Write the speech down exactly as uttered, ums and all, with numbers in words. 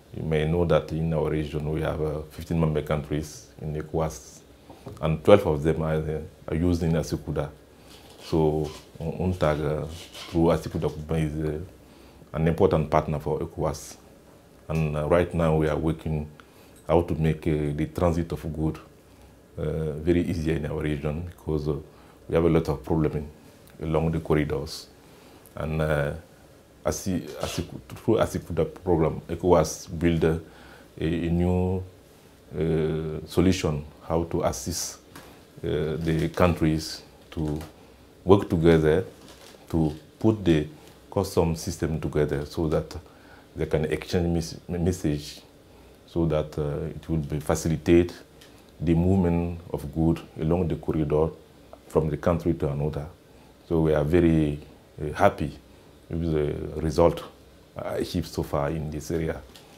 You may know that in our region we have uh, fifteen member countries in ECOWAS, and twelve of them are, uh, are using ASYCUDA. So UNTAG, uh, through ASYCUDA, is uh, an important partner for ECOWAS. And uh, right now we are working how to make uh, the transit of goods uh, very easier in our region, because uh, we have a lot of problems along the corridors. And uh, as he, as he, through ASYCUDA program, ECOWAS built a, a new uh, solution how to assist uh, the countries to work together to put the custom system together so that they can exchange message, so that uh, it will be facilitate the movement of goods along the corridor from the country to another. So we are very uh, happy with the result achieved so far in this area.